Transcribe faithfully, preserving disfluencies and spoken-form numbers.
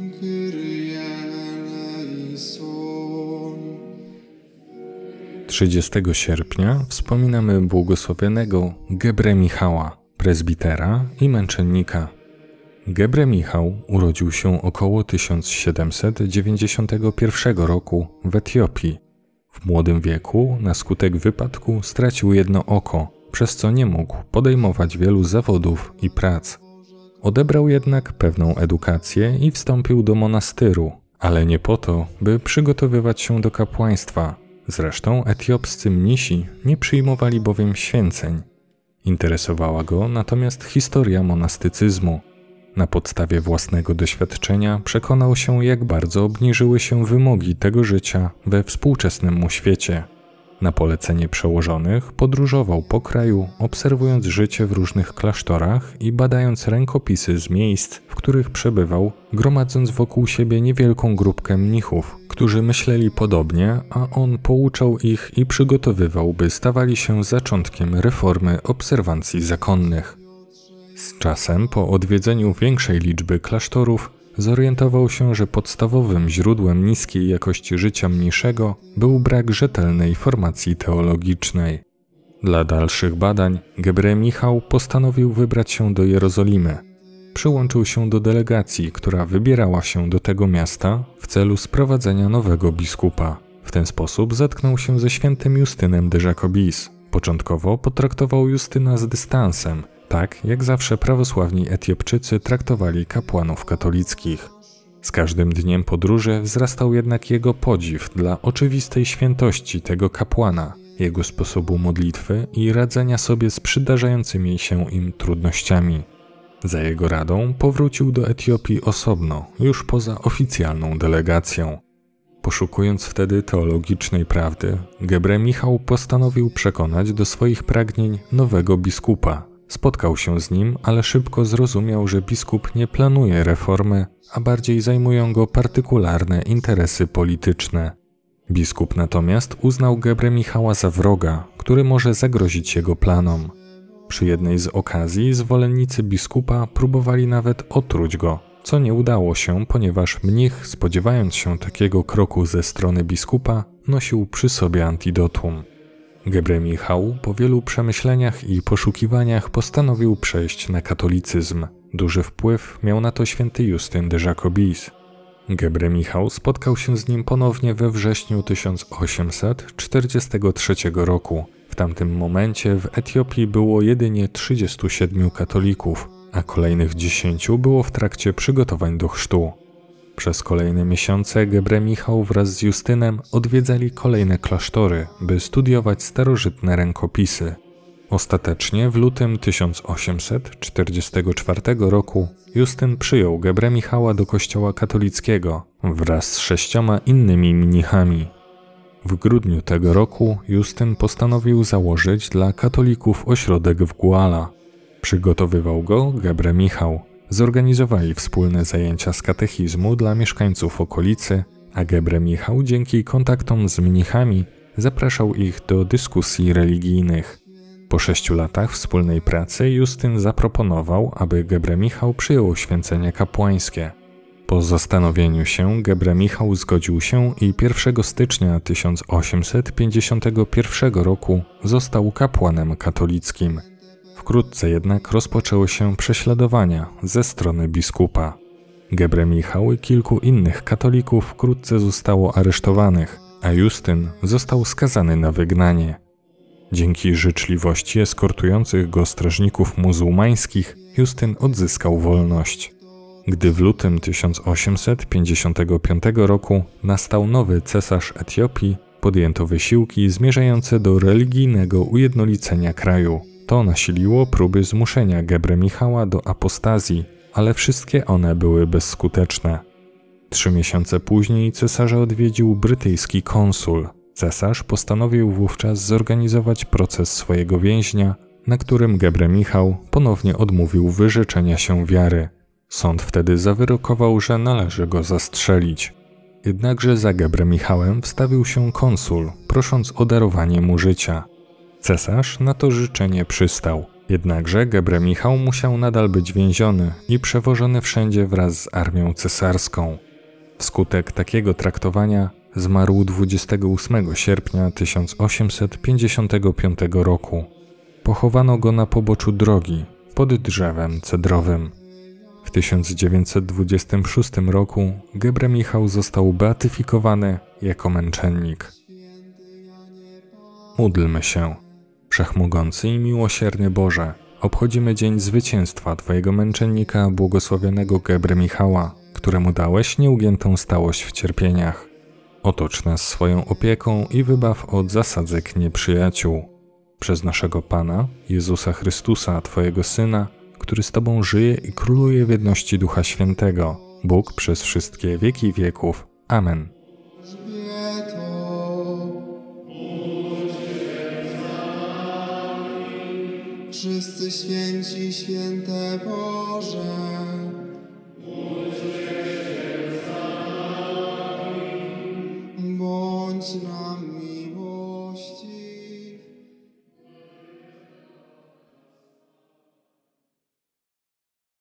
trzydziestego sierpnia wspominamy błogosławionego Gebre Michała, prezbitera i męczennika. Gebre Michał urodził się około tysiąc siedemset dziewięćdziesiątego pierwszego roku w Etiopii. W młodym wieku na skutek wypadku stracił jedno oko, przez co nie mógł podejmować wielu zawodów i prac. Odebrał jednak pewną edukację i wstąpił do monastyru, ale nie po to, by przygotowywać się do kapłaństwa. Zresztą etiopscy mnisi nie przyjmowali bowiem święceń. Interesowała go natomiast historia monastycyzmu. Na podstawie własnego doświadczenia przekonał się, jak bardzo obniżyły się wymogi tego życia we współczesnym mu świecie. Na polecenie przełożonych podróżował po kraju, obserwując życie w różnych klasztorach i badając rękopisy z miejsc, w których przebywał, gromadząc wokół siebie niewielką grupkę mnichów, którzy myśleli podobnie, a on pouczał ich i przygotowywał, by stawali się zaczątkiem reformy obserwancji zakonnych. Z czasem, po odwiedzeniu większej liczby klasztorów, zorientował się, że podstawowym źródłem niskiej jakości życia mniejszego był brak rzetelnej formacji teologicznej. Dla dalszych badań Gebre Michał postanowił wybrać się do Jerozolimy. Przyłączył się do delegacji, która wybierała się do tego miasta w celu sprowadzenia nowego biskupa. W ten sposób zetknął się ze świętym Justynem de Jacobis. Początkowo potraktował Justyna z dystansem, tak jak zawsze prawosławni Etiopczycy traktowali kapłanów katolickich. Z każdym dniem podróży wzrastał jednak jego podziw dla oczywistej świętości tego kapłana, jego sposobu modlitwy i radzenia sobie z przydarzającymi się im trudnościami. Za jego radą powrócił do Etiopii osobno, już poza oficjalną delegacją. Poszukując wtedy teologicznej prawdy, Gebre Michał postanowił przekonać do swoich pragnień nowego biskupa. Spotkał się z nim, ale szybko zrozumiał, że biskup nie planuje reformy, a bardziej zajmują go partykularne interesy polityczne. Biskup natomiast uznał Gebre Michała za wroga, który może zagrozić jego planom. Przy jednej z okazji zwolennicy biskupa próbowali nawet otruć go, co nie udało się, ponieważ mnich, spodziewając się takiego kroku ze strony biskupa, nosił przy sobie antidotum. Gebre Michał po wielu przemyśleniach i poszukiwaniach postanowił przejść na katolicyzm. Duży wpływ miał na to święty Justyn de Jacobis. Gebre Michał spotkał się z nim ponownie we wrześniu tysiąc osiemset czterdziestego trzeciego roku. W tamtym momencie w Etiopii było jedynie trzydziestu siedmiu katolików, a kolejnych dziesięciu było w trakcie przygotowań do chrztu. Przez kolejne miesiące Gebre Michał wraz z Justynem odwiedzali kolejne klasztory, by studiować starożytne rękopisy. Ostatecznie w lutym tysiąc osiemset czterdziestego czwartego roku Justyn przyjął Gebre Michała do kościoła katolickiego wraz z sześcioma innymi mnichami. W grudniu tego roku Justyn postanowił założyć dla katolików ośrodek w Guala. Przygotowywał go Gebre Michał. Zorganizowali wspólne zajęcia z katechizmu dla mieszkańców okolicy, a Gebre Michał dzięki kontaktom z mnichami zapraszał ich do dyskusji religijnych. Po sześciu latach wspólnej pracy Justyn zaproponował, aby Gebre Michał przyjął święcenie kapłańskie. Po zastanowieniu się Gebre Michał zgodził się i pierwszego stycznia tysiąc osiemset pięćdziesiątego pierwszego roku został kapłanem katolickim. Wkrótce jednak rozpoczęły się prześladowania ze strony biskupa. Gebre Michał i kilku innych katolików wkrótce zostało aresztowanych, a Justyn został skazany na wygnanie. Dzięki życzliwości eskortujących go strażników muzułmańskich Justyn odzyskał wolność. Gdy w lutym tysiąc osiemset pięćdziesiątego piątego roku nastał nowy cesarz Etiopii, podjęto wysiłki zmierzające do religijnego ujednolicenia kraju. To nasiliło próby zmuszenia Gebre Michała do apostazji, ale wszystkie one były bezskuteczne. Trzy miesiące później cesarza odwiedził brytyjski konsul. Cesarz postanowił wówczas zorganizować proces swojego więźnia, na którym Gebre Michał ponownie odmówił wyrzeczenia się wiary. Sąd wtedy zawyrokował, że należy go zastrzelić. Jednakże za Gebre Michałem wstawił się konsul, prosząc o darowanie mu życia. Cesarz na to życzenie przystał. Jednakże Gebre Michał musiał nadal być więziony i przewożony wszędzie wraz z armią cesarską. Wskutek takiego traktowania zmarł dwudziestego ósmego sierpnia tysiąc osiemset pięćdziesiątego piątego roku. Pochowano go na poboczu drogi pod drzewem cedrowym. W tysiąc dziewięćset dwudziestym szóstym roku Gebre Michał został beatyfikowany jako męczennik. Módlmy się. Wszechmogący i miłosierny Boże, obchodzimy dzień zwycięstwa Twojego męczennika, błogosławionego Gebre Michała, któremu dałeś nieugiętą stałość w cierpieniach. Otocz nas swoją opieką i wybaw od zasadzek nieprzyjaciół. Przez naszego Pana, Jezusa Chrystusa, Twojego Syna, który z Tobą żyje i króluje w jedności Ducha Świętego, Bóg przez wszystkie wieki wieków. Amen. Wszyscy święci, święte Boże,